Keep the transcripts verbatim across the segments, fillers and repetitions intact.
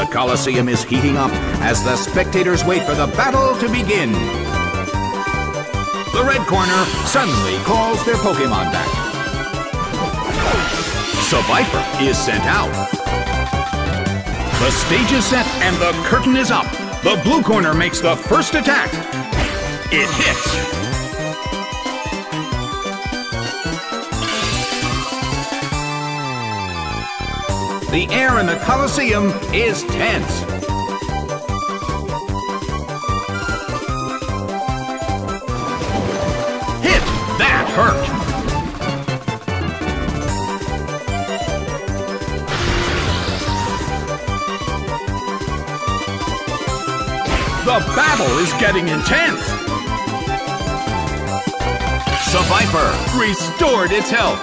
The Colosseum is heating up as the spectators wait for the battle to begin. The red corner suddenly calls their Pokémon back. Seviper is sent out. The stage is set and the curtain is up. The blue corner makes the first attack. It hits. The air in the Colosseum is tense. Hit! That hurt! The battle is getting intense! Seviper restored its health.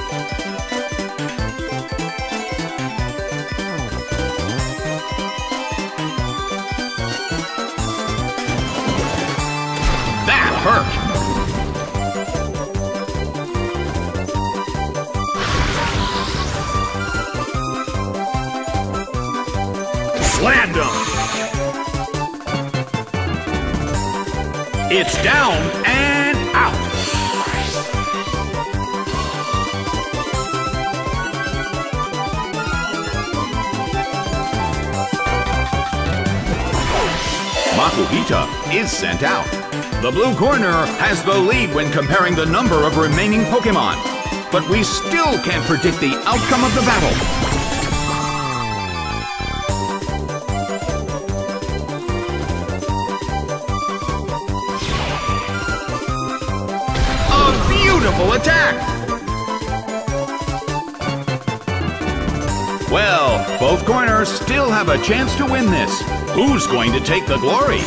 That hurt! Slammed him! It's down and out! Makuhita is sent out. The blue corner has the lead when comparing the number of remaining Pokémon, but we still can't predict the outcome of the battle. A beautiful attack! Well, both corners still have a chance to win this. Who's going to take the glory?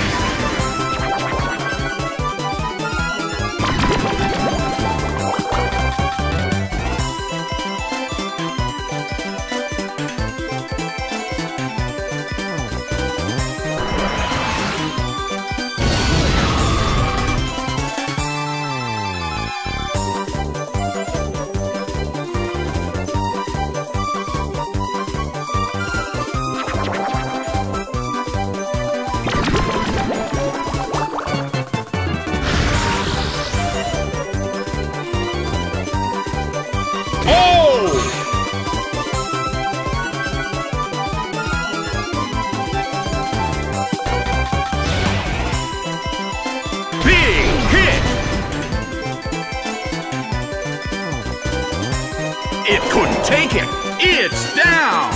It couldn't take it! It's down!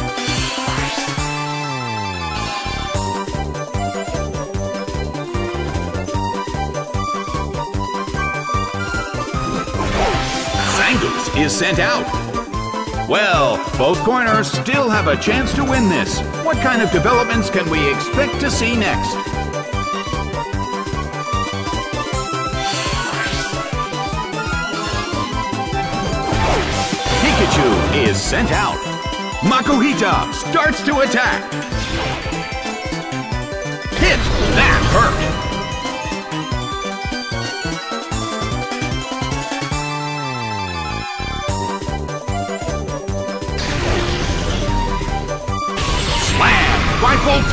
Zangoose is sent out. Well, both corners still have a chance to win this. What kind of developments can we expect to see next? Pikachu is sent out. Makuhita starts to attack. Hit! That hurt! Slam! By Volt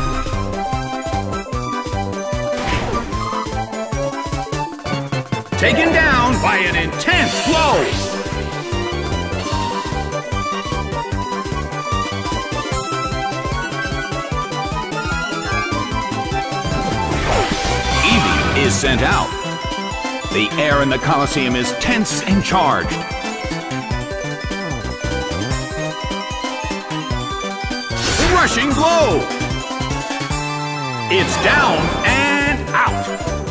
Tackle. Taken down by an intense blow. Is sent out. The air in the Colosseum is tense and charged. Rushing blow! It's down and out.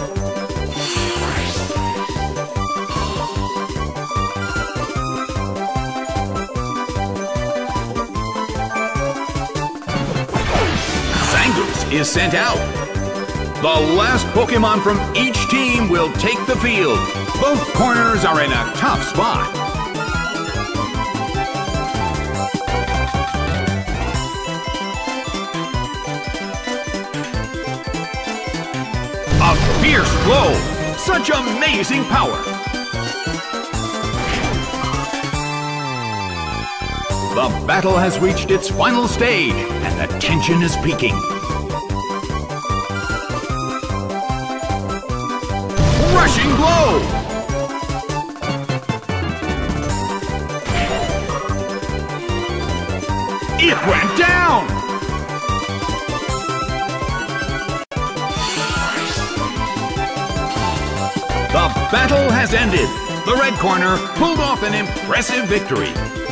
Zangoose is sent out. The last Pokémon from each team will take the field. Both corners are in a tough spot. A fierce blow! Such amazing power! The battle has reached its final stage, and the tension is peaking. Rushing blow! It went down! The battle has ended. The red corner pulled off an impressive victory.